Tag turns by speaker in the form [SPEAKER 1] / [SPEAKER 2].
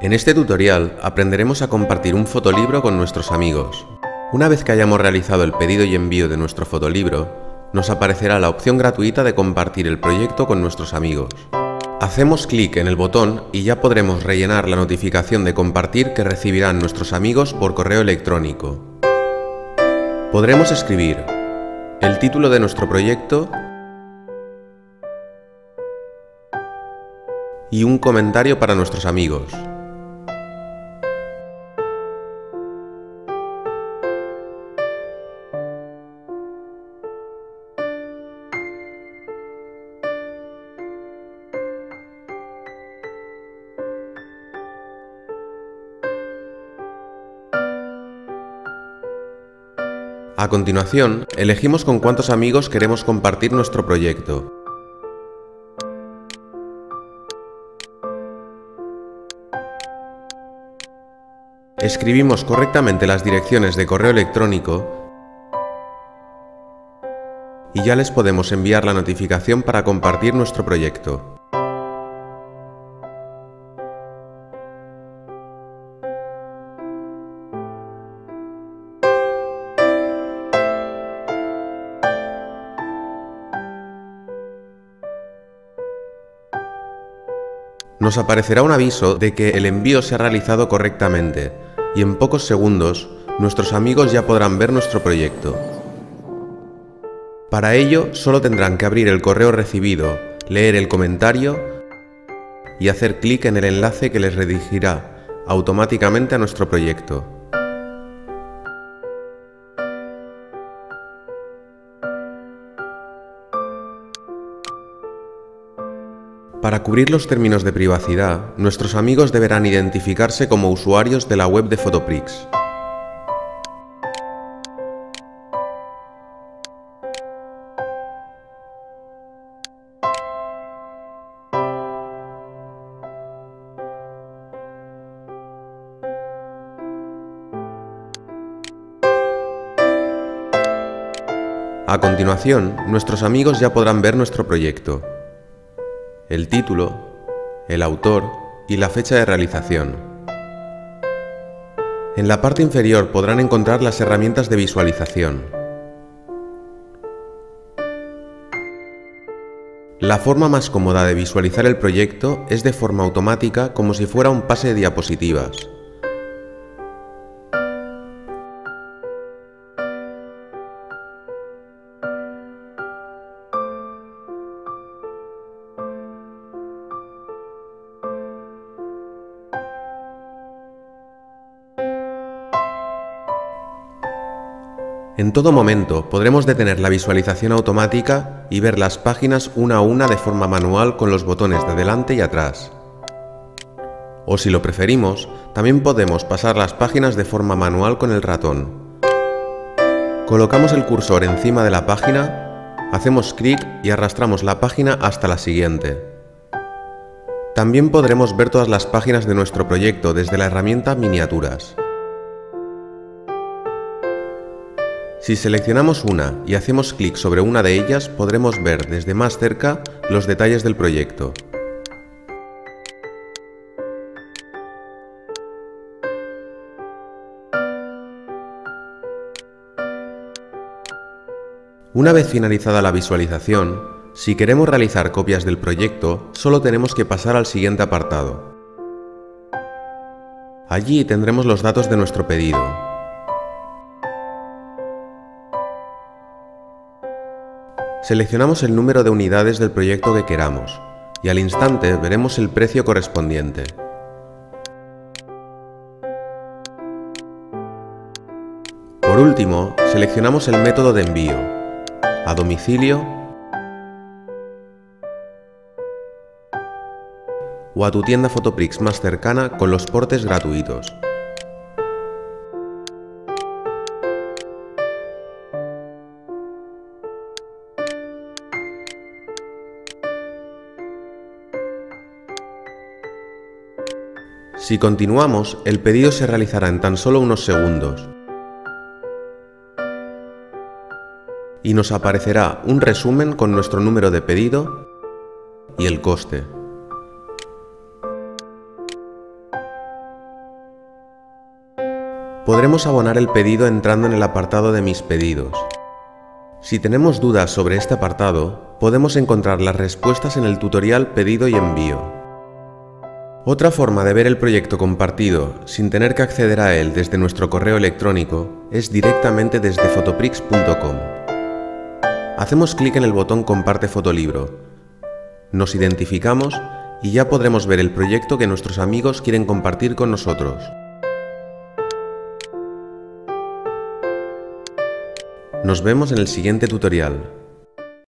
[SPEAKER 1] En este tutorial aprenderemos a compartir un fotolibro con nuestros amigos. Una vez que hayamos realizado el pedido y envío de nuestro fotolibro, nos aparecerá la opción gratuita de compartir el proyecto con nuestros amigos. Hacemos clic en el botón y ya podremos rellenar la notificación de compartir que recibirán nuestros amigos por correo electrónico. Podremos escribir el título de nuestro proyecto y un comentario para nuestros amigos. A continuación, elegimos con cuántos amigos queremos compartir nuestro proyecto. Escribimos correctamente las direcciones de correo electrónico y ya les podemos enviar la notificación para compartir nuestro proyecto. Nos aparecerá un aviso de que el envío se ha realizado correctamente y en pocos segundos nuestros amigos ya podrán ver nuestro proyecto. Para ello solo tendrán que abrir el correo recibido, leer el comentario y hacer clic en el enlace que les redirigirá automáticamente a nuestro proyecto. Para cubrir los términos de privacidad, nuestros amigos deberán identificarse como usuarios de la web de Fotoprix. A continuación, nuestros amigos ya podrán ver nuestro proyecto, el título, el autor y la fecha de realización. En la parte inferior podrán encontrar las herramientas de visualización. La forma más cómoda de visualizar el proyecto es de forma automática, como si fuera un pase de diapositivas. En todo momento podremos detener la visualización automática y ver las páginas una a una de forma manual con los botones de delante y atrás. O si lo preferimos, también podemos pasar las páginas de forma manual con el ratón. Colocamos el cursor encima de la página, hacemos clic y arrastramos la página hasta la siguiente. También podremos ver todas las páginas de nuestro proyecto desde la herramienta Miniaturas. Si seleccionamos una y hacemos clic sobre una de ellas, podremos ver desde más cerca los detalles del proyecto. Una vez finalizada la visualización, si queremos realizar copias del proyecto, solo tenemos que pasar al siguiente apartado. Allí tendremos los datos de nuestro pedido. Seleccionamos el número de unidades del proyecto que queramos y al instante veremos el precio correspondiente. Por último, seleccionamos el método de envío, a domicilio o a tu tienda Fotoprix más cercana con los portes gratuitos. Si continuamos, el pedido se realizará en tan solo unos segundos y nos aparecerá un resumen con nuestro número de pedido y el coste. Podremos abonar el pedido entrando en el apartado de Mis pedidos. Si tenemos dudas sobre este apartado, podemos encontrar las respuestas en el tutorial Pedido y envío. Otra forma de ver el proyecto compartido sin tener que acceder a él desde nuestro correo electrónico es directamente desde fotoprix.com. Hacemos clic en el botón Comparte fotolibro, nos identificamos y ya podremos ver el proyecto que nuestros amigos quieren compartir con nosotros. Nos vemos en el siguiente tutorial.